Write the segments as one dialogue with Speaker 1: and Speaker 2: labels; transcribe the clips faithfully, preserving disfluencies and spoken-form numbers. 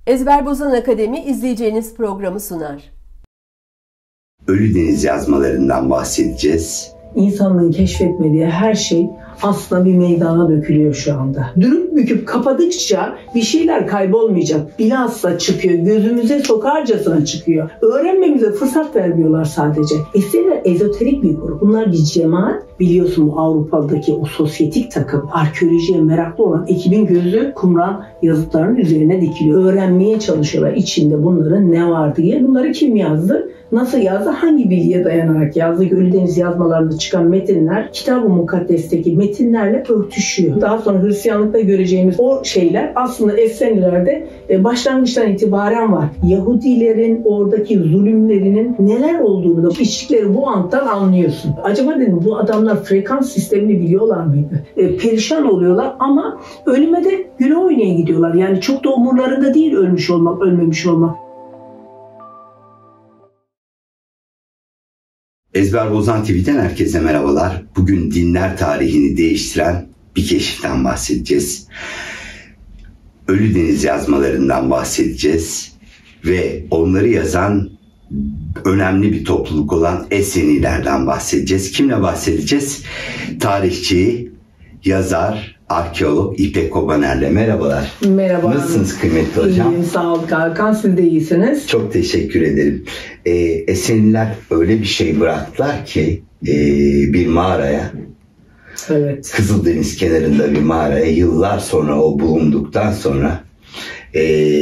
Speaker 1: Ezber Bozan Akademi izleyeceğiniz programı sunar.
Speaker 2: Ölüdeniz yazmalarından bahsedeceğiz.
Speaker 3: İnsanlığın keşfetmediği her şey aslında bir meydana dökülüyor şu anda. Dürüp büküp kapadıkça bir şeyler kaybolmayacak. Bilhassa çıkıyor. Gözümüze sokarcasına çıkıyor. Öğrenmemize fırsat vermiyorlar sadece. Eserler ezoterik bir grup. Bunlar bir cemaat. Biliyorsun bu Avrupa'daki o sosyetik takım, arkeolojiye meraklı olan ekibin gözü Kumran yazıtlarının üzerine dikiliyor. Öğrenmeye çalışıyorlar içinde bunların ne var diye. Bunları kim yazdı? Nasıl yazdı? Hangi bilgiye dayanarak yazdı? Ölüdeniz yazmalarında çıkan metinler Kitab-ı Mukaddes'teki metinlerle örtüşüyor. Daha sonra Hristiyanlıkta göreceğimiz o şeyler aslında efsanelerde başlangıçtan itibaren var. Yahudilerin oradaki zulümlerinin neler olduğunu da içtikleri bu anttan anlıyorsun. Acaba dedim bu adamlar frekans sistemini biliyorlar mıydı? E, perişan oluyorlar ama ölüme de güle oynaya gidiyorlar. Yani çok da umurlarında değil ölmüş olmak, ölmemiş olmak.
Speaker 2: Ezber Bozan T V'den herkese merhabalar. Bugün dinler tarihini değiştiren bir keşiften bahsedeceğiz. Ölüdeniz yazmalarından bahsedeceğiz. Ve onları yazan önemli bir topluluk olan Essenilerden bahsedeceğiz. Kimle bahsedeceğiz? Tarihçi, yazar, arkeolog İpek Kobaner'le. Merhabalar.
Speaker 3: Merhaba.
Speaker 2: Nasılsınız kıymetli hocam?
Speaker 3: İyiyim, sağ olun Hakan. Siz de iyisiniz.
Speaker 2: Çok teşekkür ederim. Ee, Esseniler öyle bir şey bıraktılar ki e, bir mağaraya,
Speaker 3: evet.
Speaker 2: Kızıldeniz kenarında bir mağaraya yıllar sonra o bulunduktan sonra e,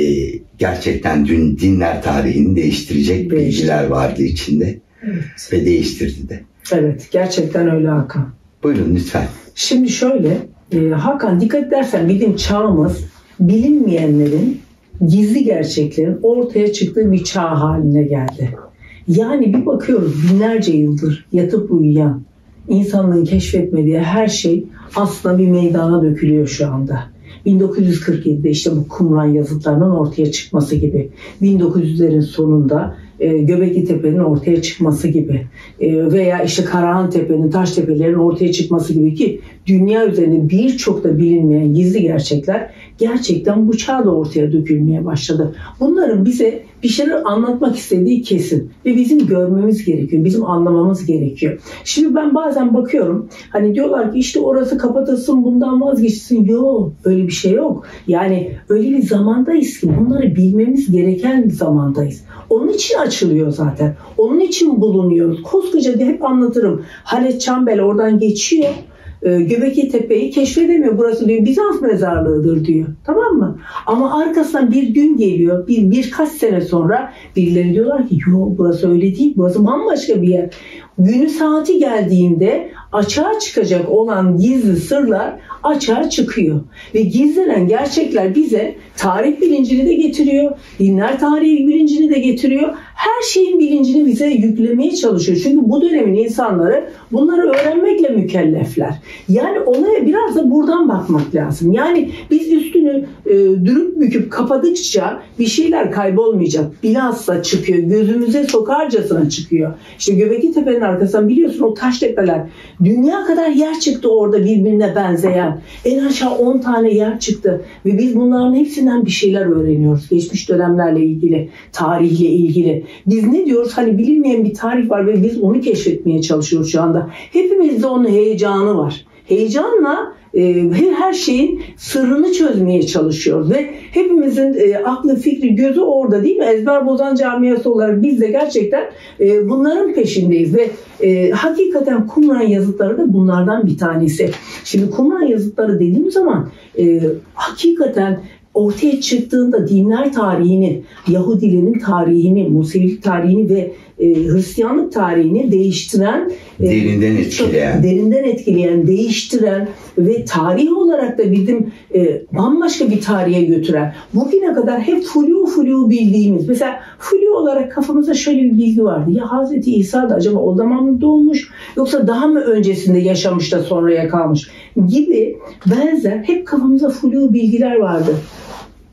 Speaker 2: gerçekten dün dinler tarihini değiştirecek
Speaker 3: Değiştir.
Speaker 2: bilgiler vardı içinde. Evet. Ve değiştirdi de.
Speaker 3: Evet, gerçekten öyle Hakan.
Speaker 2: Buyurun lütfen.
Speaker 3: Şimdi şöyle, e, Hakan dikkat edersen bizim çağımız bilinmeyenlerin, gizli gerçeklerin ortaya çıktığı bir çağ haline geldi. Yani bir bakıyoruz binlerce yıldır yatıp uyuyan, insanlığın keşfetmediği her şey aslında bir meydana dökülüyor şu anda. bin dokuz yüz kırk yedide işte bu Kumran yazıtlarının ortaya çıkması gibi, bin dokuz yüzlerin sonunda e, Göbekli Tepe'nin ortaya çıkması gibi e, veya işte Karahan Tepe'nin, Taştepe'lerin ortaya çıkması gibi ki dünya üzerinde birçok da bilinmeyen gizli gerçekler gerçekten bu çağda ortaya dökülmeye başladı. Bunların bize bir şeyler anlatmak istediği kesin ve bizim görmemiz gerekiyor, bizim anlamamız gerekiyor. Şimdi ben bazen bakıyorum, hani diyorlar ki işte orası kapatılsın, bundan vazgeçsin. Yok, öyle bir şey yok. Yani öyle bir zamandayız ki bunları bilmemiz gereken bir zamandayız. Onun için açılıyor zaten. Onun için bulunuyoruz. Koskoca diye hep anlatırım. Halet Çambel oradan geçiyor. Göbekli Tepe'yi keşfedemiyor. Burası diyor Bizans mezarlığıdır diyor. Tamam mı? Ama arkasından bir gün geliyor. Bir birkaç sene sonra birileri diyorlar ki yok burası öyle değil. Burası bambaşka bir yer. Günü saati geldiğinde açığa çıkacak olan gizli sırlar açığa çıkıyor. Ve gizlenen gerçekler bize tarih bilincini de getiriyor. Dinler tarihi bilincini de getiriyor. Her şeyin bilincini bize yüklemeye çalışıyor. Çünkü bu dönemin insanları bunları öğrenmekle mükellefler. Yani olaya biraz da buradan bakmak lazım. Yani biz üstünü e, dürüp büküp kapadıkça bir şeyler kaybolmayacak. Bilhassa çıkıyor. Gözümüze sokarcasına çıkıyor. İşte Göbekli Tepe'nin arkasından biliyorsun o taş tepeler. Dünya kadar yer çıktı orada birbirine benzeyen. En aşağı on tane yer çıktı. Ve biz bunların hepsinden bir şeyler öğreniyoruz. Geçmiş dönemlerle ilgili, tarihle ilgili. Biz ne diyoruz? Hani bilinmeyen bir tarih var ve biz onu keşfetmeye çalışıyoruz şu anda. Hepimizde onun heyecanı var. Heyecanla e, her şeyin sırrını çözmeye çalışıyoruz ve hepimizin e, aklı, fikri, gözü orada değil mi? Ezber Bozan Camiası olarak biz de gerçekten e, bunların peşindeyiz ve e, hakikaten Kumran yazıtları da bunlardan bir tanesi. Şimdi Kumran yazıtları dediğim zaman e, hakikaten ortaya çıktığında dinler tarihini, Yahudilerin tarihini, Musevilik tarihini ve e, Hristiyanlık tarihini değiştiren, e,
Speaker 2: derinden etkileyen,
Speaker 3: derinden etkileyen, değiştiren ve tarih olarak da bizim e, bambaşka bir tarihe götüren, bugüne kadar hep flu flu bildiğimiz, mesela flu olarak kafamızda şöyle bir bilgi vardı. Ya Hazreti İsa da acaba o zaman mı doğmuş yoksa daha mı öncesinde yaşamış da sonraya kalmış gibi benzer hep kafamızda flu bilgiler vardı.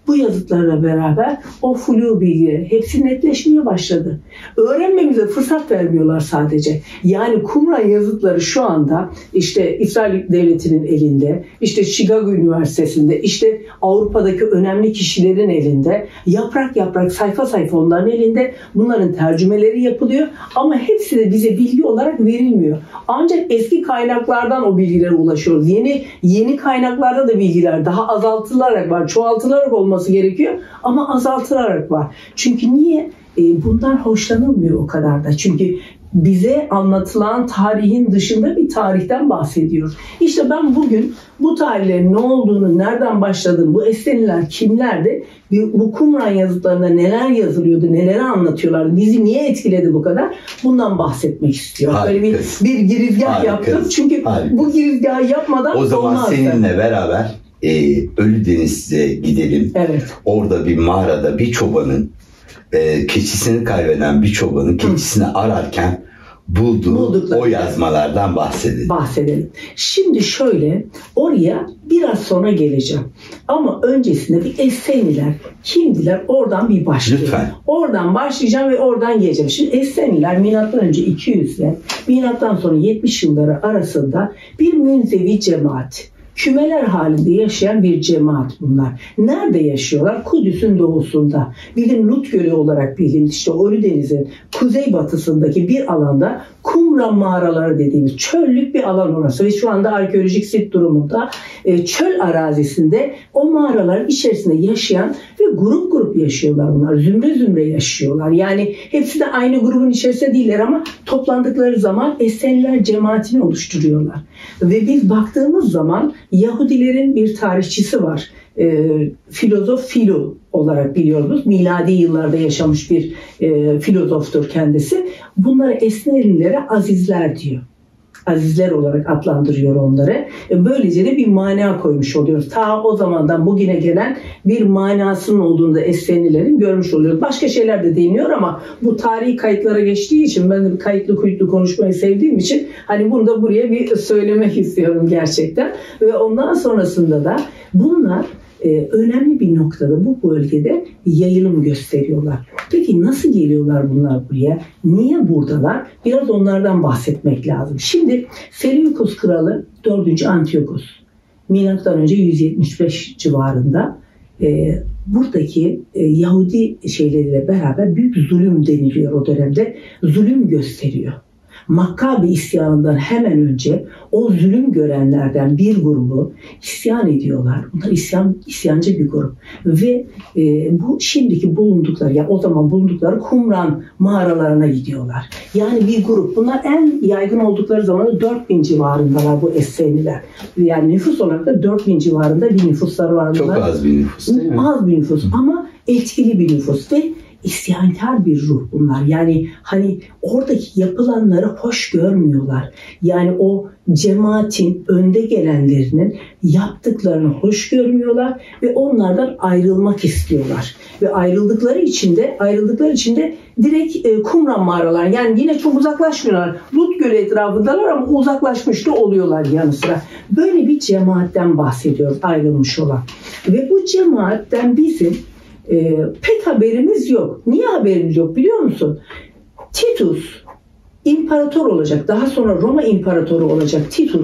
Speaker 3: bu yazıtlarla beraber o flu bilgileri hepsi netleşmeye başladı. Öğrenmemize fırsat vermiyorlar sadece. Yani Qumran yazıtları şu anda işte İsrail Devleti'nin elinde, işte Chicago Üniversitesi'nde, işte Avrupa'daki önemli kişilerin elinde, yaprak yaprak, sayfa sayfa onların elinde. Bunların tercümeleri yapılıyor ama hepsi de bize bilgi olarak verilmiyor. Ancak eski kaynaklardan o bilgilere ulaşıyoruz. Yeni yeni kaynaklarda da bilgiler daha azaltılarak var, çoğaltılarak olması gerekiyor ama azaltılarak var. Çünkü niye? E, bundan hoşlanılmıyor o kadar da. Çünkü bize anlatılan tarihin dışında bir tarihten bahsediyoruz. İşte ben bugün bu tarihlerin ne olduğunu, nereden başladığını, bu Eseniler kimlerdi, bu Qumran yazıtlarında neler yazılıyordu, neleri anlatıyorlardı, bizi niye etkiledi bu kadar, bundan bahsetmek istiyorum. Böyle bir, bir girizgah Harikasın. yaptım. Çünkü Harikasın. bu girizgahı yapmadan olmaz.
Speaker 2: O zaman olmazdı. Seninle beraber e, Ölüdeniz'e gidelim.
Speaker 3: Evet.
Speaker 2: Orada bir mağarada bir çobanın e, keçisini kaybeden bir çobanın keçisini Hı. ararken bulduğu Buldukları. o yazmalardan bahsedelim.
Speaker 3: Bahsedelim. Şimdi şöyle, oraya biraz sonra geleceğim. Ama öncesinde bir Esseniler kimdiler? Oradan bir başlayalım.
Speaker 2: Lütfen.
Speaker 3: Oradan başlayacağım ve oradan geleceğim. Şimdi Esseniler milattan önce iki yüzle milattan sonra yetmiş yılları arasında bir münzevi cemaat. Kümeler halinde yaşayan bir cemaat bunlar. Nerede yaşıyorlar? Kudüs'ün doğusunda. Bilin Lut Gölü olarak bilin işte Ölüdeniz'in kuzeybatısındaki bir alanda Qumran mağaraları dediğimiz çöllük bir alan orası ve şu anda arkeolojik sit durumunda e, çöl arazisinde o mağaraların içerisinde yaşayan ve grup grup yaşıyorlar bunlar. Zümre zümre yaşıyorlar. Yani hepsi de aynı grubun içerisinde değiller ama toplandıkları zaman Esseniler cemaatini oluşturuyorlar. Ve biz baktığımız zaman Yahudilerin bir tarihçisi var. E, filozof Filo olarak biliyoruz. Miladi yıllarda yaşamış bir e, filozoftur kendisi. Bunları Essenilere azizler diyor. Azizler olarak adlandırıyor onları. E, böylece de bir mana koymuş oluyoruz. Ta o zamandan bugüne gelen bir manasının olduğunu da Essenilerin görmüş oluyoruz. Başka şeyler de deniyor ama bu tarihi kayıtlara geçtiği için ben de kayıtlı kuyutlu konuşmayı sevdiğim için hani bunu da buraya bir söylemek istiyorum gerçekten. Ve ondan sonrasında da bunlar Ee, önemli bir noktada bu bölgede yayılım gösteriyorlar. Peki nasıl geliyorlar bunlar buraya? Niye buradalar? Biraz onlardan bahsetmek lazım. Şimdi Seleukos kralı dördüncü Antiyokos milattan önce yüz yetmiş beş civarında e, buradaki e, Yahudi şeyleriyle beraber büyük zulüm deniliyor o dönemde. Zulüm gösteriyor. Makkabi isyanından hemen önce o zulüm görenlerden bir grubu isyan ediyorlar. Bunlar isyan, isyancı bir grup. Ve e, bu şimdiki bulundukları, ya o zaman bulundukları Qumran mağaralarına gidiyorlar. Yani bir grup. Bunlar en yaygın oldukları zaman dört bin civarındalar bu Esseniler. Yani nüfus olarak da dört bin civarında bir nüfusları var.
Speaker 2: Çok az bir nüfus değil mi?
Speaker 3: Az bir nüfus ama etkili bir nüfus ve İsyankar bir ruh bunlar. Yani hani oradaki yapılanları hoş görmüyorlar. Yani o cemaatin önde gelenlerinin yaptıklarını hoş görmüyorlar ve onlardan ayrılmak istiyorlar. Ve ayrıldıkları için de ayrıldıkları için de direkt e, Qumran mağaralar, yani yine çok uzaklaşmıyorlar. Lut Gölü etrafındalar ama uzaklaşmış da oluyorlar yanı sıra. Böyle bir cemaatten bahsediyoruz, ayrılmış olan. Ve bu cemaatten bizim e, pek haberimiz yok. Niye haberimiz yok biliyor musun? Titus imparator olacak. Daha sonra Roma imparatoru olacak Titus.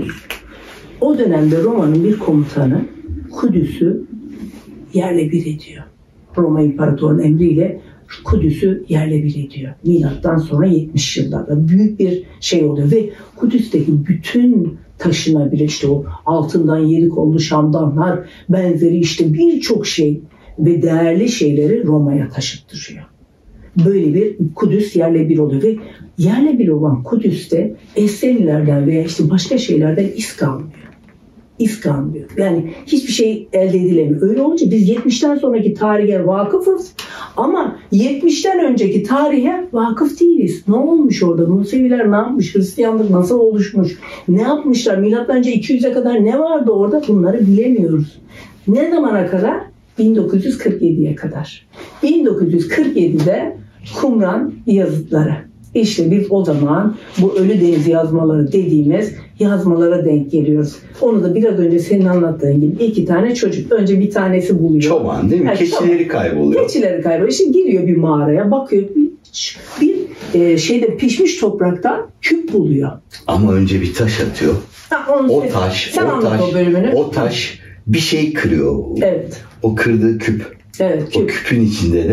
Speaker 3: O dönemde Roma'nın bir komutanı Kudüs'ü yerle bir ediyor. Roma imparatorunun emriyle Kudüs'ü yerle bir ediyor. Milattan sonra yetmiş yıllarda büyük bir şey oluyor ve Kudüs'teki bütün taşınabilir işte o altından yedi kollu şamdanlar benzeri işte birçok şey ve değerli şeyleri Roma'ya taşıttırıyor. Böyle bir Kudüs yerle bir oluyor ve yerle bir olan Kudüs'te Essenilerden veya işte başka şeylerden iz kalmıyor. İz kalmıyor. Yani hiçbir şey elde edilemiyor. Öyle olunca biz yetmişten sonraki tarihe vakıfız ama yetmişten önceki tarihe vakıf değiliz. Ne olmuş orada? Museviler ne yapmış? Hristiyanlık nasıl oluşmuş? Ne yapmışlar? Milattan önce iki yüze kadar ne vardı orada? Bunları bilemiyoruz. Ne zamana kadar? bin dokuz yüz kırk yediye kadar. bin dokuz yüz kırk yedide Qumran yazıtları. İşte biz o zaman bu Ölüdeniz yazmaları dediğimiz yazmalara denk geliyoruz. Onu da biraz önce senin anlattığın gibi iki tane çocuk. Önce bir tanesi buluyor.
Speaker 2: Çoban değil mi? Yani keçileri çoban. kayboluyor.
Speaker 3: Keçileri kayboluyor. İşte giriyor bir mağaraya, bakıyor. Bir, bir e, şeyde pişmiş topraktan küp buluyor.
Speaker 2: Ama önce bir taş atıyor.
Speaker 3: Ha,
Speaker 2: o sen, taş,
Speaker 3: sen
Speaker 2: o taş,
Speaker 3: o bölümünü.
Speaker 2: O taş bir şey kırıyor.
Speaker 3: Evet.
Speaker 2: O kırdığı küp.
Speaker 3: Evet. Küp.
Speaker 2: O küpün içinde de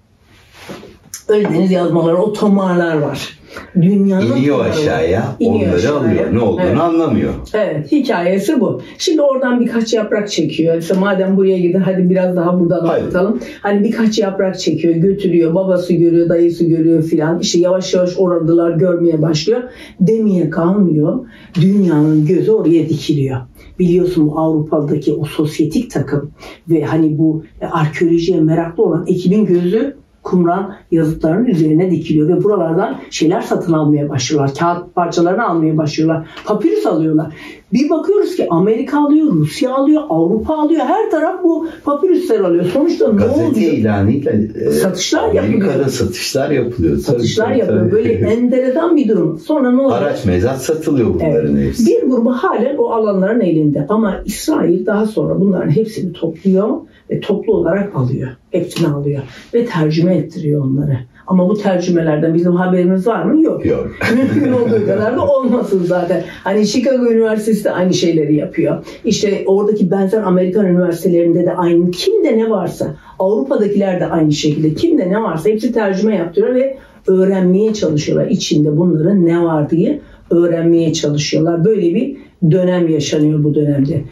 Speaker 3: Ölüdeniz yazmaları, o tomarlar var. Dünyanın
Speaker 2: iniyor aşağıya,
Speaker 3: iniyor
Speaker 2: onları
Speaker 3: aşağıya.
Speaker 2: alıyor. Ne olduğunu
Speaker 3: evet.
Speaker 2: anlamıyor.
Speaker 3: Evet, hikayesi bu. Şimdi oradan birkaç yaprak çekiyor. İşte madem buraya gidin, hadi biraz daha buradan anlatalım. Hani birkaç yaprak çekiyor, götürüyor. Babası görüyor, dayısı görüyor filan. İşte yavaş yavaş oradılar görmeye başlıyor. Demeye kalmıyor. Dünyanın gözü oraya dikiliyor. Biliyorsun bu Avrupa'daki o sosyetik takım ve hani bu arkeolojiye meraklı olan ekibin gözü Qumran yazıtlarının üzerine dikiliyor ve buralardan şeyler satın almaya başlıyorlar. Kağıt parçalarını almaya başlıyorlar. Papirüs alıyorlar. Bir bakıyoruz ki Amerika alıyor, Rusya alıyor, Avrupa alıyor. Her taraf bu papirüsler alıyor. Sonuçta ne oluyor?
Speaker 2: Gazete ilanıyla e,
Speaker 3: satışlar
Speaker 2: Amerika'da
Speaker 3: yapılıyor.
Speaker 2: satışlar yapılıyor.
Speaker 3: Satışlar
Speaker 2: tabii,
Speaker 3: yapılıyor.
Speaker 2: tabii.
Speaker 3: Böyle endereden bir durum. Sonra ne oluyor?
Speaker 2: Haraç mezat satılıyor bunların
Speaker 3: evet.
Speaker 2: hepsi.
Speaker 3: Bir grubu halen o alanların elinde. Ama İsrail daha sonra bunların hepsini topluyor ve toplu olarak alıyor. Hepsini alıyor ve tercüme ettiriyor onları. Ama bu tercümelerden bizim haberimiz var mı? Yok.
Speaker 2: Yok.
Speaker 3: Mümkün olduğu kadar da olmasın zaten. Hani Chicago Üniversitesi de aynı şeyleri yapıyor. İşte oradaki benzer Amerikan üniversitelerinde de aynı. Kimde ne varsa, Avrupa'dakiler de aynı şekilde. Kimde ne varsa hepsi tercüme yaptırıyor ve öğrenmeye çalışıyorlar. İçinde bunların ne var diye öğrenmeye çalışıyorlar. Böyle bir dönem yaşanıyor bu dönemde.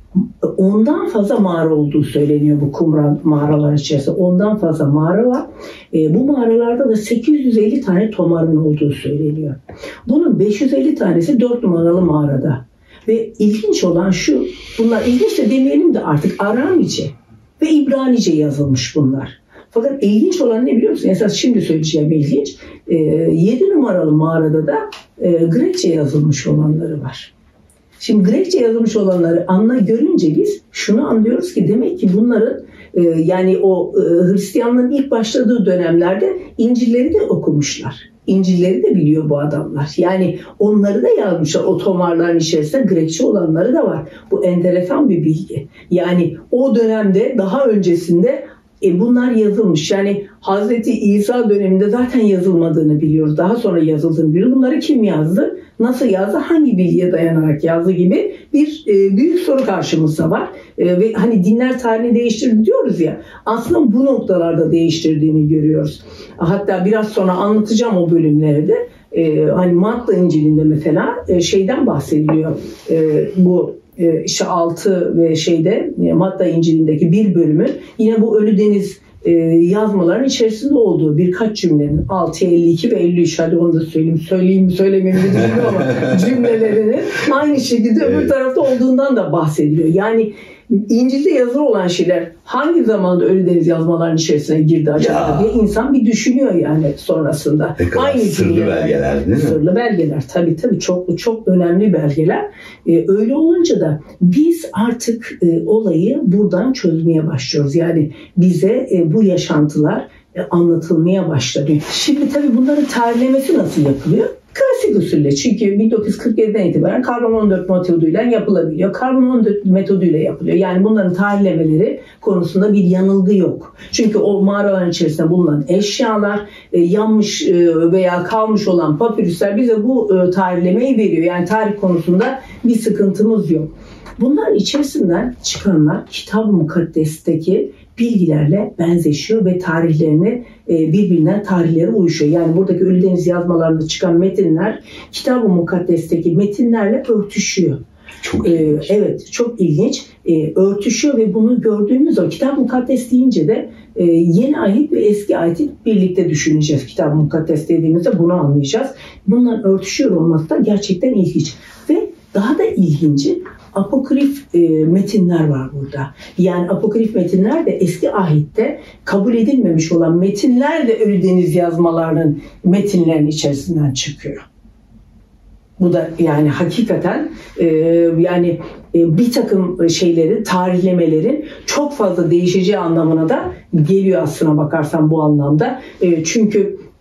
Speaker 3: Ondan fazla mağara olduğu söyleniyor bu Qumran mağaralar içerisinde. Ondan fazla mağara var. E, bu mağaralarda da sekiz yüz elli tane tomarın olduğu söyleniyor. Bunun beş yüz elli tanesi dört numaralı mağarada. Ve ilginç olan şu, bunlar ilginç de demeyelim de artık Aramice ve İbranice yazılmış bunlar. Fakat ilginç olan ne biliyor musun? Esas şimdi söyleyeceğim ilginç. E, yedi numaralı mağarada da e, Grekçe yazılmış olanları var. Şimdi Grekçe yazılmış olanları anla görünce biz şunu anlıyoruz ki demek ki bunların e, yani o e, Hristiyanlığın ilk başladığı dönemlerde İncil'leri de okumuşlar. İncil'leri de biliyor bu adamlar. Yani onları da yazmışlar. O tomarların içerisinde Grekçe olanları da var. Bu enteresan bir bilgi. Yani o dönemde daha öncesinde E bunlar yazılmış. Yani Hazreti İsa döneminde zaten yazılmadığını biliyoruz. Daha sonra yazıldığını biliyoruz. Bunları kim yazdı? Nasıl yazdı? Hangi bilgiye dayanarak yazdı gibi bir e, büyük soru karşımızda var. E, ve hani dinler tarihini değiştirdi diyoruz ya. Aslında bu noktalarda değiştirdiğini görüyoruz. Hatta biraz sonra anlatacağım o bölümlerde. E, hani Matta İncil'inde mesela e, şeyden bahsediliyor. E, bu işte altı ve şeyde Matta İncil'indeki bir bölümü yine bu Ölüdeniz yazmaların içerisinde olduğu birkaç cümlenin altıya elli iki ve elli üç, hadi onu da söyleyeyim söyleyeyim söylememi düşünüyorum ama cümlelerinin aynı şekilde öbür tarafta olduğundan da bahsediliyor. Yani İncil'de yazılı olan şeyler hangi zamanda Ölüdeniz yazmalarının içerisine girdi acaba ya diye insan bir düşünüyor yani sonrasında.
Speaker 2: Aynı sırlı cümleler, belgeler değil mi?
Speaker 3: Sırlı belgeler tabii tabii çok çok önemli belgeler. Ee, öyle olunca da biz artık e, olayı buradan çözmeye başlıyoruz. Yani bize e, bu yaşantılar e, anlatılmaya başlanıyor. Şimdi tabii bunların tarihlemesi nasıl yapılıyor? Klasik usulle, çünkü bin dokuz yüz kırk yediden itibaren karbon on dört metoduyla yapılabiliyor. Karbon on dört metoduyla yapılıyor. Yani bunların tarihlemeleri konusunda bir yanılgı yok. Çünkü o mağaraların içerisinde bulunan eşyalar, e, yanmış e, veya kalmış olan papirüsler bize bu e, tarihlemeyi veriyor. Yani tarih konusunda bir sıkıntımız yok. Bunların içerisinden çıkanlar Kitab-ı Mukaddes'teki bilgilerle benzeşiyor ve tarihlerini birbirinden tarihleri uyuşuyor. Yani buradaki Ölüdeniz yazmalarında çıkan metinler Kitab-ı Mukaddes'teki metinlerle örtüşüyor.
Speaker 2: Çok
Speaker 3: ee, evet, çok ilginç. Ee, örtüşüyor ve bunu gördüğümüz zaman Kitab-ı Mukaddes deyince de e, yeni ahit ve eski ahiti birlikte düşüneceğiz. Kitab-ı Mukaddes dediğimizde bunu anlayacağız. Bunların örtüşüyor olması da gerçekten ilginç. Ve daha da ilginci apokrif e, metinler var burada. Yani apokrif metinler de eski ahitte kabul edilmemiş olan metinler de Ölüdeniz yazmalarının metinlerinin içerisinden çıkıyor. Bu da yani hakikaten e, yani e, bir takım şeylerin, tarihlemelerin çok fazla değişeceği anlamına da geliyor aslına bakarsan bu anlamda. E, çünkü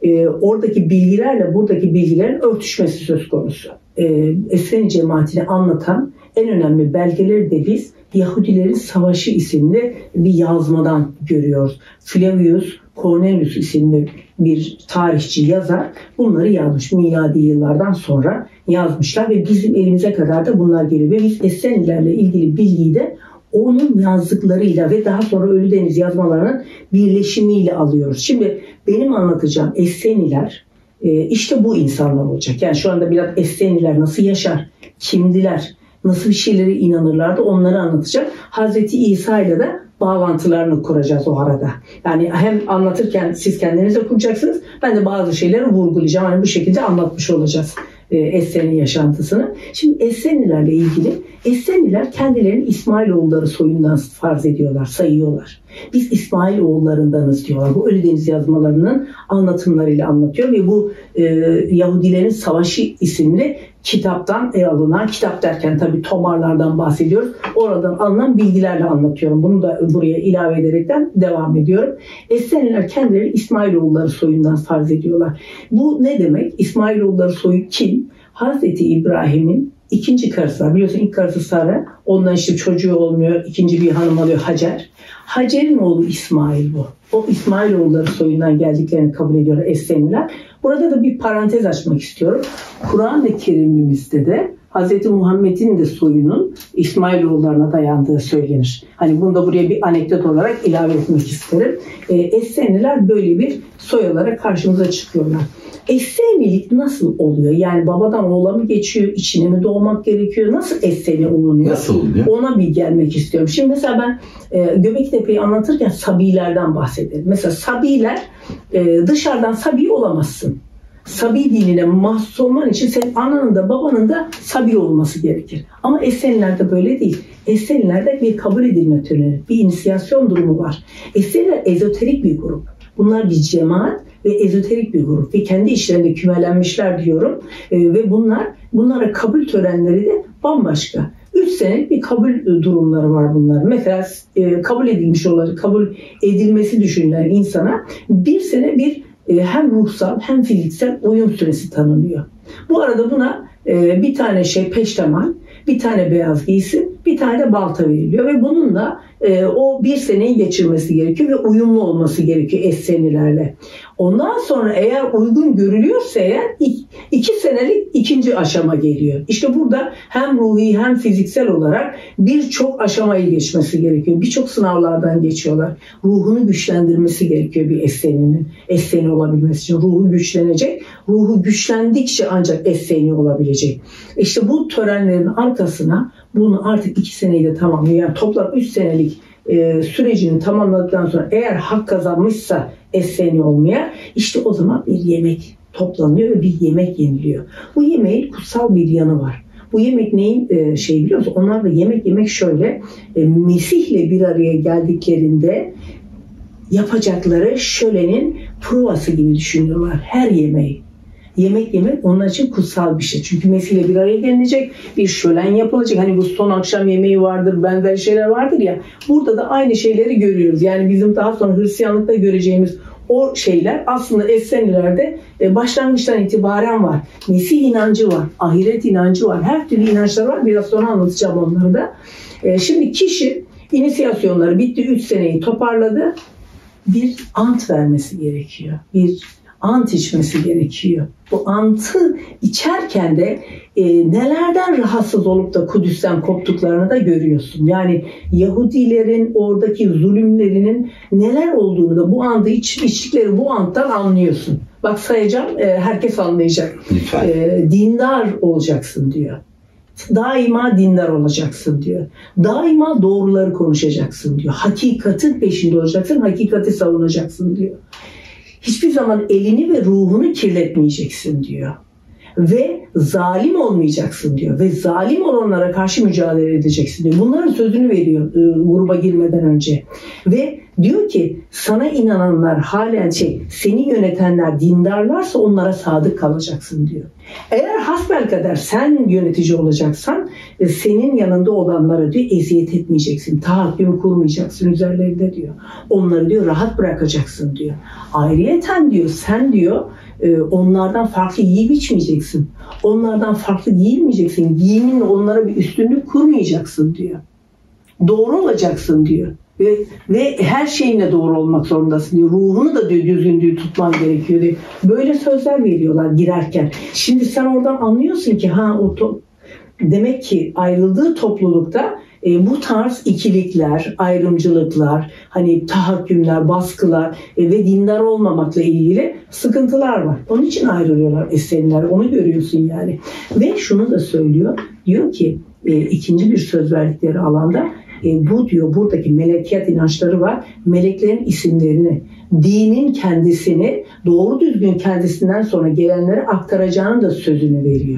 Speaker 3: e, oradaki bilgilerle buradaki bilgilerin örtüşmesi söz konusu. E, Esseni cemaatini anlatan en önemli belgeleri de biz Yahudilerin Savaşı isimli bir yazmadan görüyoruz. Flavius Cornelius isimli bir tarihçi yazar bunları yazmış. Miladi yıllardan sonra yazmışlar ve bizim elimize kadar da bunlar geliyor. Ve biz Essenilerle ilgili bilgiyi de onun yazdıklarıyla ve daha sonra Ölüdeniz yazmalarının birleşimiyle alıyoruz. Şimdi benim anlatacağım Esseniler işte bu insanlar olacak. Yani şu anda biraz Esseniler nasıl yaşar, kimdiler, nasıl bir şeylere inanırlardı onları anlatacağım. Hazreti İsa ile de bağlantılarını kuracağız o arada. Yani hem anlatırken siz kendinize kuracaksınız, ben de bazı şeyleri vurgulayacağım. Yani bu şekilde anlatmış olacağız e, Esseni yaşantısını. Şimdi Essenilerle ilgili, Esseniler kendilerini İsmailoğulları soyundan farz ediyorlar, sayıyorlar. Biz İsmailoğullarındanız diyorlar. Bu Ölüdeniz yazmalarının anlatımlarıyla anlatıyor ve bu e, Yahudilerin Savaşı isimli kitaptan e, alınan, kitap derken tabii tomarlardan bahsediyoruz. Oradan alınan bilgilerle anlatıyorum. Bunu da buraya ilave ederekten devam ediyorum. Esseniler kendileri İsmailoğulları soyundan farz ediyorlar. Bu ne demek? İsmailoğulları soyu kim? Hazreti İbrahim'in ikinci karısı var. Biliyorsun ilk karısı Sara. Ondan işte çocuğu olmuyor. İkinci bir hanım alıyor Hacer. Hacer'in oğlu İsmail bu. O İsmailoğulları soyundan geldiklerini kabul ediyorlar Esseniler. Burada da bir parantez açmak istiyorum. Kur'an-ı Kerim'imizde de Hz. Muhammed'in de soyunun İsmailoğullarına dayandığı söylenir. Hani bunu da buraya bir anekdot olarak ilave etmek isterim. E, Esseniler böyle bir soy olarak karşımıza çıkıyorlar. Essenilik nasıl oluyor? Yani babadan oğula mı geçiyor? İçine mi doğmak gerekiyor? Nasıl Esseni olunuyor?
Speaker 2: Nasıl oluyor?
Speaker 3: Ona bir gelmek istiyorum. Şimdi mesela ben e, Göbektepe'yi anlatırken Sabilerden bahsederim. Mesela Sabiler e, dışarıdan Sabi olamazsın. Sabi dinine mahsus olman için senin ananın da babanın da Sabi olması gerekir. Ama Essenilerde böyle değil. Essenilerde bir kabul edilme töreni, bir inisiyasyon durumu var. Esseniler ezoterik bir grup. Bunlar bir cemaat ve ezoterik bir grup ve kendi işlerinde kümelenmişler diyorum. E, ve bunlar bunlara kabul törenleri de bambaşka. Üç senelik bir kabul durumları var bunların. Mesela e, kabul edilmiş olacak, kabul edilmesi düşünülen insana bir sene bir e, hem ruhsal hem fiziksel uyum süresi tanınıyor. Bu arada buna e, bir tane şey peştemal, bir tane beyaz giysi, bir tane de balta veriliyor ve bununla e, o bir seneyi geçirmesi gerekiyor ve uyumlu olması gerekiyor Essenilerle. Ondan sonra eğer uygun görülüyorsa eğer iki senelik ikinci aşama geliyor. İşte burada hem ruhi hem fiziksel olarak birçok aşamayı geçmesi gerekiyor. Birçok sınavlardan geçiyorlar. Ruhunu güçlendirmesi gerekiyor bir Esseninin. Esseni olabilmesi için ruhu güçlenecek. Ruhu güçlendikçe ancak Esseni olabilecek. İşte bu törenlerin arkasına bunu artık iki seneyi de tamamlıyor. Yani toplam üç senelik e, sürecini tamamladıktan sonra eğer hak kazanmışsa Esseni olmaya, işte o zaman bir yemek toplanıyor ve bir yemek yeniliyor. Bu yemeğin kutsal bir yanı var. Bu yemek neyin e, şey biliyor musun? Onlar da yemek yemek şöyle e, Mesih'le bir araya geldiklerinde yapacakları şölenin provası gibi düşünüyorlar. Her yemeği. Yemek yemek onlar için kutsal bir şey. Çünkü Mesih'le bir araya gelinecek, bir şölen yapılacak. Hani bu son akşam yemeği vardır, benzer şeyler vardır ya. Burada da aynı şeyleri görüyoruz. Yani bizim daha sonra Hristiyanlıkta göreceğimiz o şeyler aslında Essenilerde başlangıçtan itibaren var. Mesih inancı var, ahiret inancı var. Her türlü inançlar var. Biraz sonra anlatacağım onları da. Şimdi kişi inisiyasyonları bitti, üç seneyi toparladı. Bir ant vermesi gerekiyor. Bir ant içmesi gerekiyor. Bu antı içerken de e, nelerden rahatsız olup da Kudüs'ten koptuklarını da görüyorsun. Yani Yahudilerin oradaki zulümlerinin neler olduğunu da bu anda iç, içtikleri bu anttan anlıyorsun. Bak sayacağım, e, herkes anlayacak. E, dindar olacaksın diyor. Daima dindar olacaksın diyor. Daima doğruları konuşacaksın diyor. Hakikatin peşinde olacaksın, hakikati savunacaksın diyor. Hiçbir zaman elini ve ruhunu kirletmeyeceksin diyor. Ve zalim olmayacaksın diyor. Ve zalim olanlara karşı mücadele edeceksin diyor. Bunların sözünü veriyor e, gruba girmeden önce. Ve Diyor ki sana inananlar halen şey, seni yönetenler dindarlarsa onlara sadık kalacaksın diyor. Eğer hasbelkader sen yönetici olacaksan senin yanında olanlara diyor eziyet etmeyeceksin. Tahakküm kurmayacaksın üzerlerinde diyor. Onları diyor rahat bırakacaksın diyor. Ayrıyeten diyor sen diyor onlardan farklı yiyip içmeyeceksin. Onlardan farklı giyinmeyeceksin. Giyiminle onlara bir üstünlük kurmayacaksın diyor. Doğru olacaksın diyor. Ve, ve her şeyinle doğru olmak zorundasın diyor. Ruhunu da diyor düzgün tutman gerekiyor diyor. Böyle sözler veriyorlar girerken. Şimdi sen oradan anlıyorsun ki ha o to- demek ki ayrıldığı toplulukta e, bu tarz ikilikler, ayrımcılıklar, hani tahakkümler, baskılar e, ve dindar olmamakla ilgili sıkıntılar var. Onun için ayrılıyorlar Esseniler. Onu görüyorsun yani. Ve şunu da söylüyor. Diyor ki e, ikinci bir söz verdikleri alanda E, bu diyor buradaki melekiyet inançları var. Meleklerin isimlerini, dinin kendisini doğru düzgün kendisinden sonra gelenlere aktaracağını da sözünü veriyor.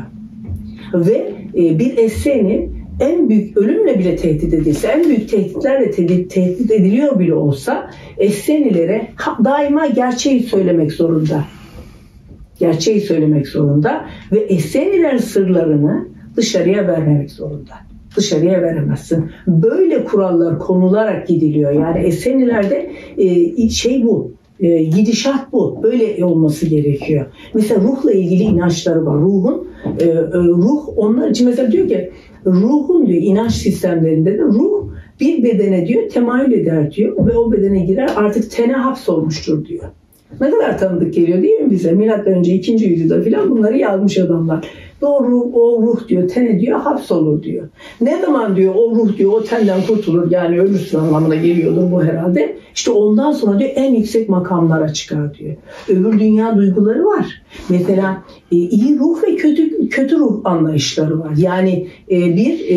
Speaker 3: Ve e, bir Esseni en büyük ölümle bile tehdit edilse, en büyük tehditlerle tehdit, tehdit ediliyor bile olsa Essenilere daima gerçeği söylemek zorunda. Gerçeği söylemek zorunda ve Essenilerin sırlarını dışarıya vermemek zorunda. Dışarıya veremezsin. Böyle kurallar konularak gidiliyor. Yani Essenilerde e, şey bu. E, gidişat bu. Böyle olması gerekiyor. Mesela ruhla ilgili inançları var. Ruhun e, e, ruh onlar için mesela diyor ki ruhun diyor inanç sistemlerinde de ruh bir bedene diyor temayül eder diyor ve o bedene girer artık tene hapsolmuştur diyor. Ne kadar tanıdık geliyor değil mi bize? Milattan önce ikinci yüzyılda filan bunları yazmış adamlar. O ruh, o ruh diyor, tene diyor, hapsolur diyor. Ne zaman diyor o ruh diyor, o tenden kurtulur yani ölürsün anlamına geliyordur bu herhalde. İşte ondan sonra diyor en yüksek makamlara çıkar diyor. Öbür dünya duyguları var. Mesela e, iyi ruh ve kötü kötü ruh anlayışları var. Yani e, bir e,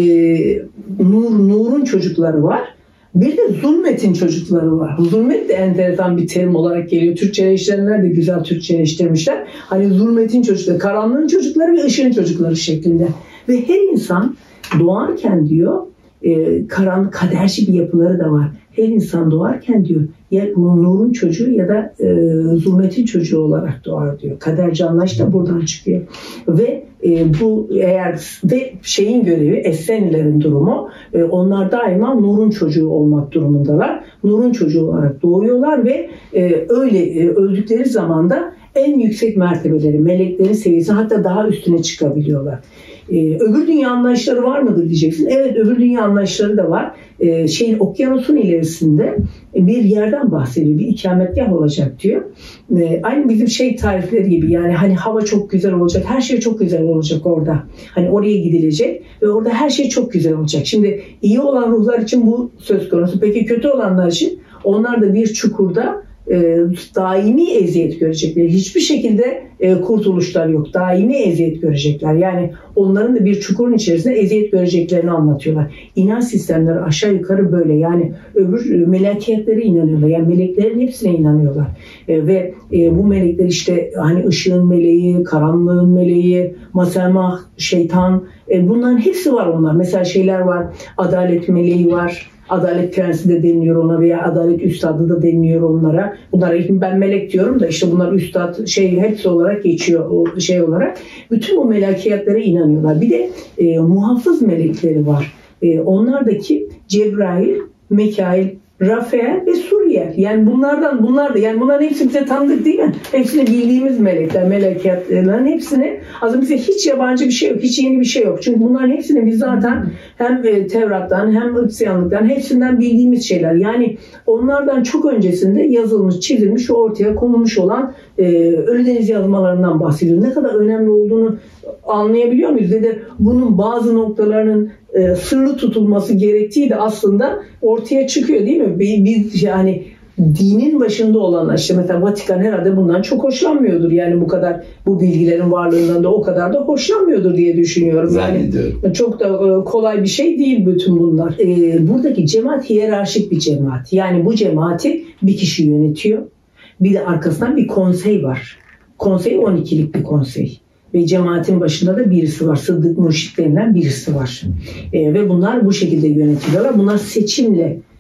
Speaker 3: nur nurun çocukları var. Bir de zulmetin çocukları var. Zulmet de enteresan bir terim olarak geliyor. Türkçeleştirenler de güzel Türkçeleştirmişler. Hani zulmetin çocukları, karanlığın çocukları ve ışığın çocukları şeklinde. Ve her insan doğarken diyor e, karanlık kaderci bir yapıları da var. Her insan doğarken diyor ya nurun çocuğu ya da e, zulmetin çocuğu olarak doğar diyor. Kaderci anlayış da buradan çıkıyor. Ve e, bu eğer ve şeyin görevi Essenilerin durumu e, onlar daima nurun çocuğu olmak durumundalar. Nurun çocuğu olarak doğuyorlar ve e, öyle e, öldükleri zaman da en yüksek mertebeleri, meleklerin seviyesi hatta daha üstüne çıkabiliyorlar. Ee, öbür dünya anlayışları var mıdır diyeceksin. Evet öbür dünya anlayışları da var. Ee, şeyin okyanusun ilerisinde bir yerden bahsediyor. Bir ikametgah olacak diyor. Ee, aynı bizim şey tarifleri gibi yani hani hava çok güzel olacak. Her şey çok güzel olacak orada. Hani oraya gidilecek ve orada her şey çok güzel olacak. Şimdi iyi olan ruhlar için bu söz konusu. Peki kötü olanlar için onlar da bir çukurda E, daimi eziyet görecekler. Hiçbir şekilde e, kurtuluşlar yok. Daimi eziyet görecekler. Yani onların da bir çukurun içerisinde eziyet göreceklerini anlatıyorlar. İnanç sistemleri aşağı yukarı böyle. Yani öbür melekiyetlere inanıyorlar. Yani meleklerin hepsine inanıyorlar. E, ve e, bu melekler işte hani ışığın meleği, karanlığın meleği, masemah, şeytan e, bunların hepsi var onlar. Mesela şeyler var. Adalet meleği var. Adalet prensi de deniliyor ona veya adalet üstadı da deniliyor onlara. Bunlara ben melek diyorum da işte bunlar üstad şey hepsi olarak geçiyor o şey olarak. Bütün bu melekiyetlere inanıyorlar. Bir de e, muhafız melekleri var. E, onlardaki Cebrail, Mekail, Rafael ve Suriyel. Yani bunlardan bunlar da yani bunların hepsi bize tanıdık değil mi? Hepsini bildiğimiz melekler, melekiyetlerin hepsini aslında bize hiç yabancı bir şey yok, hiç yeni bir şey yok. Çünkü bunların hepsini biz zaten hem Tevrat'tan hem Hristiyanlıktan hepsinden bildiğimiz şeyler. Yani onlardan çok öncesinde yazılmış, çizilmiş, ortaya konulmuş olan e, Ölüdeniz yazmalarından bahsediyor. Ne kadar önemli olduğunu anlayabiliyor muyuz? Ve de bunun bazı noktalarının e, sırlı tutulması gerektiği de aslında ortaya çıkıyor değil mi? Biz yani dinin başında olanlar işte mesela Vatikan herhalde bundan çok hoşlanmıyordur. Yani bu kadar bu bilgilerin varlığından da o kadar da hoşlanmıyordur diye düşünüyorum. Yani çok da kolay bir şey değil bütün bunlar. E, buradaki cemaat hiyerarşik bir cemaat. Yani bu cemaati bir kişi yönetiyor. Bir de arkasından bir konsey var. Konsey on ikilik bir konsey. Ve cemaatin başında da birisi var. Sıddık Mürşit denilen birisi var. E, ve bunlar bu şekilde yönetiliyorlar. Bunlar seçimle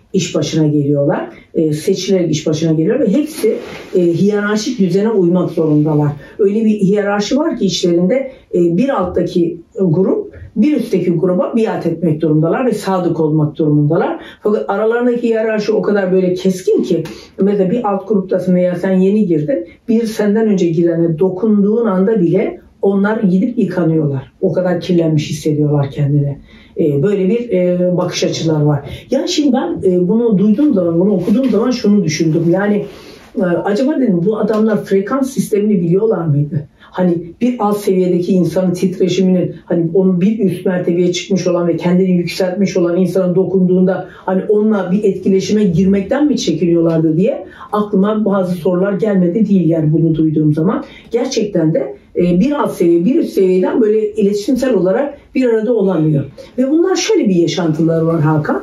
Speaker 3: iş başına geliyorlar. E, seçilerek iş başına geliyor ve hepsi e, hiyerarşik düzene uymak zorundalar. Öyle bir hiyerarşi var ki içlerinde e, bir alttaki grup bir üstteki gruba biat etmek durumundalar ve sadık olmak durumundalar. Fakat aralarındaki hiyerarşi o kadar böyle keskin ki mesela bir alt gruptasın veya sen yeni girdin, bir senden önce girene dokunduğun anda bile onlar gidip yıkanıyorlar. O kadar kirlenmiş hissediyorlar kendini. Ee, böyle bir e, bakış açılar var. Yani şimdi ben e, bunu duyduğum zaman, bunu okuduğum zaman şunu düşündüm. Yani e, acaba dedim bu adamlar frekans sistemini biliyorlar mıydı? Hani bir alt seviyedeki insanın titreşiminin, hani onun bir üst mertebeye çıkmış olan ve kendini yükseltmiş olan insana dokunduğunda hani onunla bir etkileşime girmekten mi çekiliyorlardı diye aklıma bazı sorular gelmedi değil yani bunu duyduğum zaman. Gerçekten de bir alt seviye, bir üst seviyeden böyle iletişimsel olarak bir arada olamıyor. Ve bunlar şöyle bir yaşantıları var Hakan.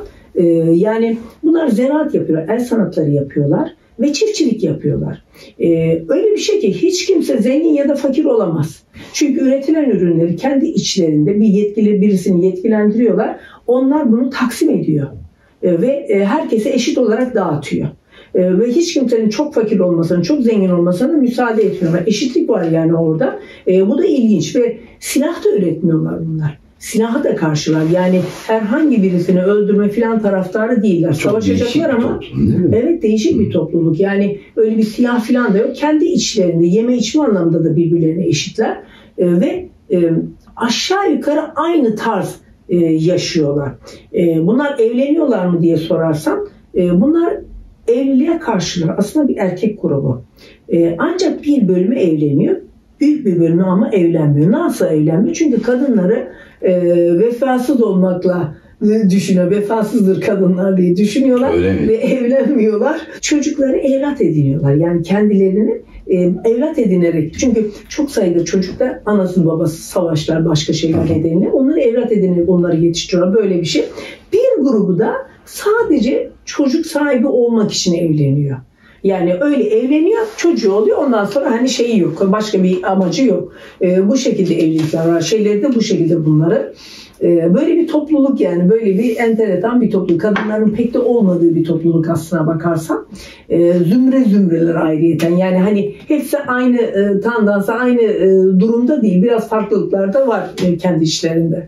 Speaker 3: Yani bunlar ziraat yapıyorlar, el sanatları yapıyorlar ve çiftçilik yapıyorlar. Ee, öyle bir şey ki hiç kimse zengin ya da fakir olamaz. Çünkü üretilen ürünleri kendi içlerinde bir yetkili birisini yetkilendiriyorlar. Onlar bunu taksim ediyor. Ee, ve e, herkese eşit olarak dağıtıyor. Ee, ve hiç kimsenin çok fakir olmasına, çok zengin olmasına müsaade etmiyorlar. Eşitlik var yani orada. Ee, bu da ilginç ve silah da üretmiyorlar bunlar. Silaha da karşılar. Yani herhangi birisini öldürme filan taraftarı değiller. Çok savaşacaklar ama toplum, evet değişik bir topluluk. Yani öyle bir silah filan da yok. Kendi içlerinde yeme içme anlamında da birbirlerine eşitler. Ee, ve e, aşağı yukarı aynı tarz e, yaşıyorlar. E, bunlar evleniyorlar mı diye sorarsan e, bunlar evliliğe karşılar. Aslında bir erkek grubu. E, ancak bir bölümü evleniyor. Büyük bir bölümü ama evlenmiyor. Nasıl evlenmiyor? Çünkü kadınları e, vefasız olmakla düşünüyor. Vefasızdır kadınlar diye düşünüyorlar ve evlenmiyorlar. Çocukları evlat ediniyorlar. Yani kendilerini e, evlat edinerek. Çünkü çok sayıda çocuklar anası babası savaşlar başka şeyler nedeniyle onları evlat edinerek onları yetiştiriyorlar. Böyle bir şey. Bir grubu da sadece çocuk sahibi olmak için evleniyor. Yani öyle evleniyor, çocuğu oluyor. Ondan sonra hani şeyi yok, başka bir amacı yok. E, bu şekilde evlilikler var. Şeyleri de bu şekilde bunları. E, böyle bir topluluk yani. Böyle bir enteresan bir topluluk. Kadınların pek de olmadığı bir topluluk aslına bakarsan. E, zümre zümreler ayrıyeten. Yani hani hepsi aynı e, tandansa, aynı e, durumda değil. Biraz farklılıklar da var e, kendi içlerinde.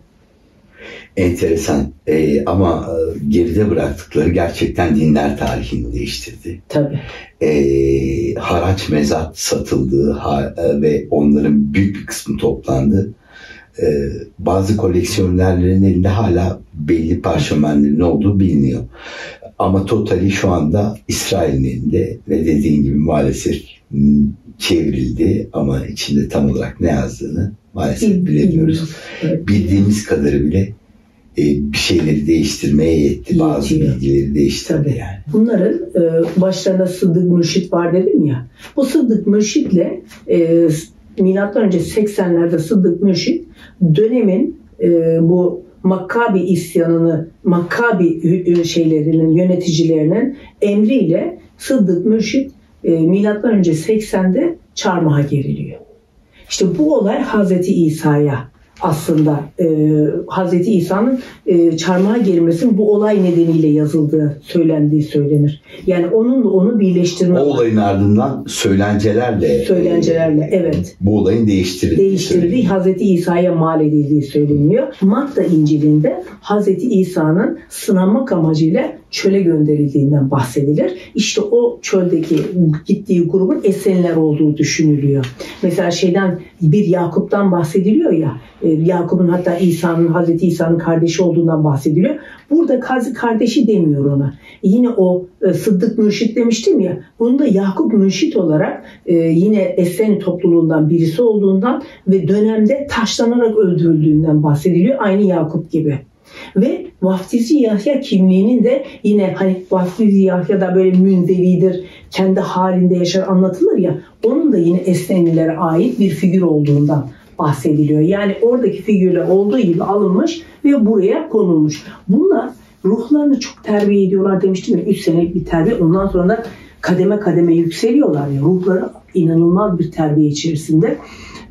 Speaker 2: Enteresan ee, ama geride bıraktıkları gerçekten dinler tarihini değiştirdi.
Speaker 3: Tabii.
Speaker 2: Ee, haraç mezat satıldı ha, ve onların büyük bir kısmı toplandı. Ee, bazı koleksiyonerlerin elinde hala belli parşömenlerin olduğu biliniyor. Ama totali şu anda İsrail'in elinde ve dediğin gibi maalesef çevrildi ama içinde tam olarak ne yazdığını maalesef bilemiyoruz. Evet. Bildiğimiz kadarı bile bir şeyleri değiştirmeye yetti. Bazı Yetiyor. bilgileri değiştirdi Tabii. yani.
Speaker 3: Bunların e, başlarında Sıddık Mürşit var dedim ya. Bu Sıddık Mürşit'le e, milattan önce seksenlerde Sıddık Mürşit dönemin e, bu Makkabi isyanını, Makkabi şeylerinin, yöneticilerinin emriyle Sıddık Mürşit e, milattan önce seksende çarmıha geriliyor. İşte bu olay Hazreti İsa'ya aslında e, Hazreti İsa'nın e, çarmıha gerilmesinin bu olay nedeniyle yazıldığı söylendiği söylenir. Yani onunla onu birleştirme.
Speaker 2: O olayın ardından söylencelerle
Speaker 3: söylencelerle e, evet.
Speaker 2: Bu olayın değiştirildiği
Speaker 3: değiştirildiği Hazreti İsa'ya mal edildiği söyleniyor. Matta İncil'inde Hazreti İsa'nın sınamak amacıyla çöle gönderildiğinden bahsedilir. İşte o çöldeki gittiği grubun Eseniler olduğu düşünülüyor. Mesela şeyden bir Yakup'tan bahsediliyor ya. Yakup'un hatta İsa'nın, Hazreti İsa'nın kardeşi olduğundan bahsediliyor. Burada kardeşi demiyor ona. Yine o Sıddık Mürşit demiştim ya. Bunu da Yakup Mürşit olarak yine Eseni topluluğundan birisi olduğundan ve dönemde taşlanarak öldürüldüğünden bahsediliyor. Aynı Yakup gibi. Ve Vaftizi Yahya kimliğinin de yine hani Vaftizi Yahya da böyle münzevidir, kendi halinde yaşar anlatılır ya, onun da yine Esenilere ait bir figür olduğundan bahsediliyor. Yani oradaki figürler olduğu gibi alınmış ve buraya konulmuş. Bunlar ruhlarını çok terbiye ediyorlar demiştim ya, üç senelik bir terbiye. Ondan sonra da kademe kademe yükseliyorlar ya, ruhları inanılmaz bir terbiye içerisinde.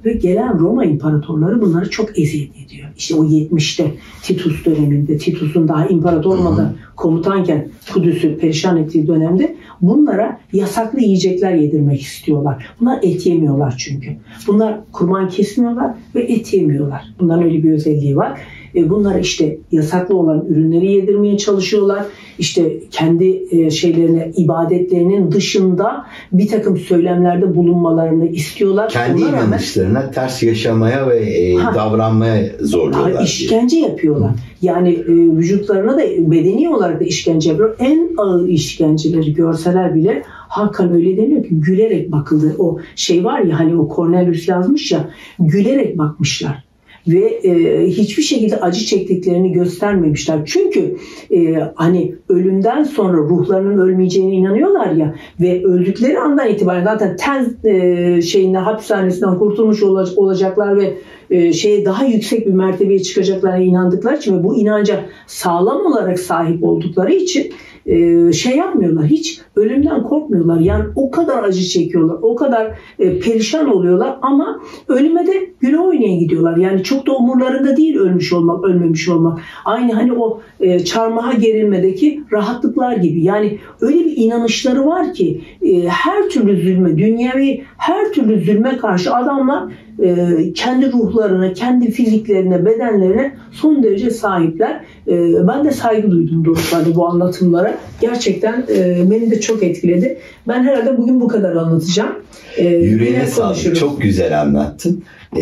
Speaker 3: Ve gelen Roma imparatorları bunları çok eziyet ediyor. İşte o yetmişte Titus döneminde, Titus'un daha imparator olmadan komutanken Kudüs'ü perişan ettiği dönemde bunlara yasaklı yiyecekler yedirmek istiyorlar. Bunlar et yemiyorlar çünkü. Bunlar kurban kesmiyorlar ve et yemiyorlar. Bunların öyle bir özelliği var. Bunlara işte yasaklı olan ürünleri yedirmeye çalışıyorlar. İşte kendi şeylerine, ibadetlerinin dışında bir takım söylemlerde bulunmalarını istiyorlar.
Speaker 2: Kendi
Speaker 3: Ona rağmen,
Speaker 2: inanışlarına ters yaşamaya ve e, ha, davranmaya zorluyorlar.
Speaker 3: Ha, işkence diye. yapıyorlar. Yani e, vücutlarına da bedeni olarak da işkence yapıyor. En ağır işkenceleri görseler bile Hakan öyle deniyor ki gülerek bakıldı. O şey var ya hani o Cornelius yazmış ya, gülerek bakmışlar. Ve e, hiçbir şekilde acı çektiklerini göstermemişler. Çünkü e, hani ölümden sonra ruhlarının ölmeyeceğine inanıyorlar ya ve öldükleri andan itibaren zaten ten e, şeyinde hapishanesinden kurtulmuş olacak, olacaklar ve e, şeye daha yüksek bir mertebeye çıkacaklarına inandıkları için ve bu inanca sağlam olarak sahip oldukları için e, şey yapmıyorlar. Hiç ölümden korkmuyorlar. Yani o kadar acı çekiyorlar. O kadar e, perişan oluyorlar ama ölüme de güle oynaya gidiyorlar. Yani çok da umurlarında değil ölmüş olmak, ölmemiş olmak. Aynı hani o e, çarmıha gerilmedeki rahatlıklar gibi. Yani öyle bir inanışları var ki e, her türlü zulme, dünyevi her türlü zulme karşı adamlar e, kendi ruhlarına, kendi fiziklerine, bedenlerine son derece sahipler. E, ben de saygı duydum doğrusu bu anlatımlara. Gerçekten e, beni de çok etkiledi. Ben herhalde bugün bu kadar anlatacağım. E,
Speaker 2: Yüreğine sağlık. Çok güzel anlattın.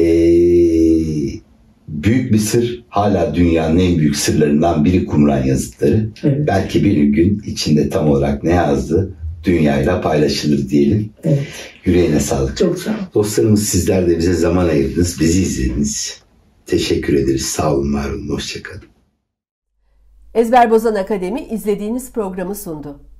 Speaker 2: Eee Büyük bir sır, hala dünyanın en büyük sırlarından biri Kumran yazıtları. Evet. Belki bir gün içinde tam olarak ne yazdı dünyayla paylaşılır diyelim. Evet. Yüreğine sağlık.
Speaker 3: Çok sağ olun.
Speaker 2: Dostlarımız, sizler de bize zaman ayırdınız, bizi izlediniz. Teşekkür ederiz. Sağ olun, var olun, hoşça kalın.
Speaker 1: Ezber Bozan Akademi izlediğiniz programı sundu.